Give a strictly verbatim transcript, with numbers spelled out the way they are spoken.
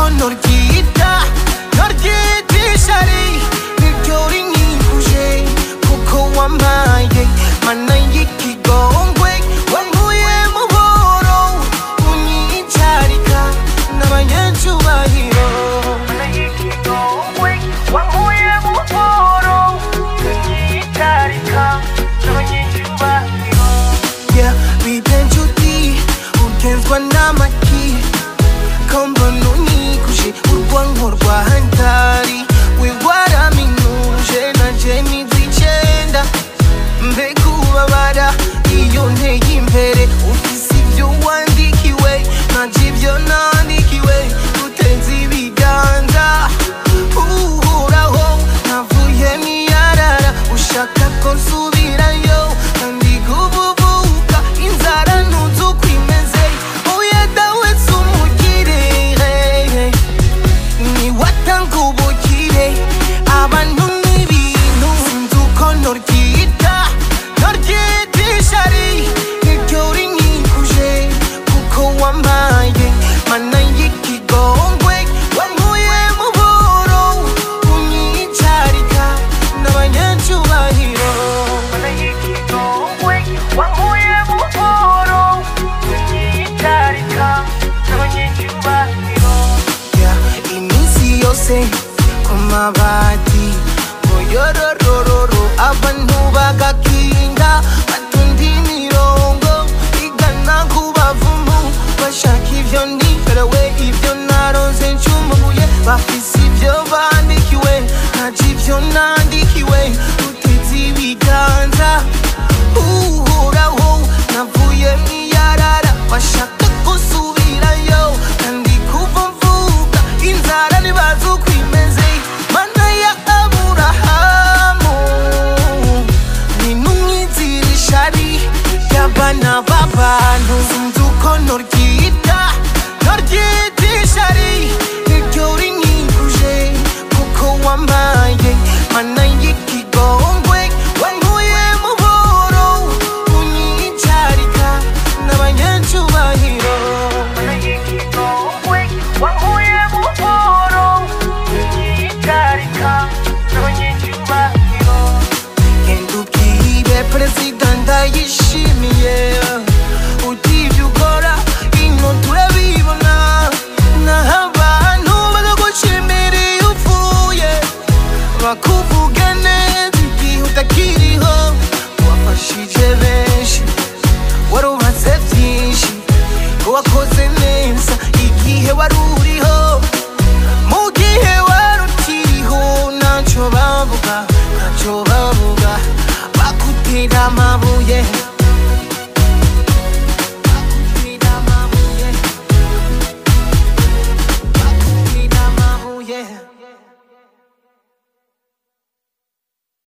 norgita norgitishari niryori nkikuje kuko wamaye mana y'ikigongwe wankuye mu boro unyicarika n'abanyacubahiro mana y'ikigongwe wankuye mu boro unyicarika n'abanyacubahiro yeah bibenjuti ugenzwa n'amaki kombona unyikuje urwango rwa hantari we waraminuje nanje nizicenda mbega ubabara iyo nteye imbere ufise ibyo wandikiwe nanje ibyo nandikiwe utenze ibiganza uhoraho navuye miyarara ushaka ko nsubirayo kandi gububuka inzara ntuzi uko imeze oya dawe sumugire ni watanga ubukire abantu n'ibintu sinzi uko norgita norgitishari niryori nkikuje kuko wambaye mana y'ikigongwe wankuye mu boro unyicarika n'abanyacubahiro mana y'ikigongwe wankuye mu boro unyicarika n'abanyacubahiro yeah iminsi yose ku mabati muyororororo abantu bagakinda batundi imirongo igana ku bavumu bashaka ivyo ndi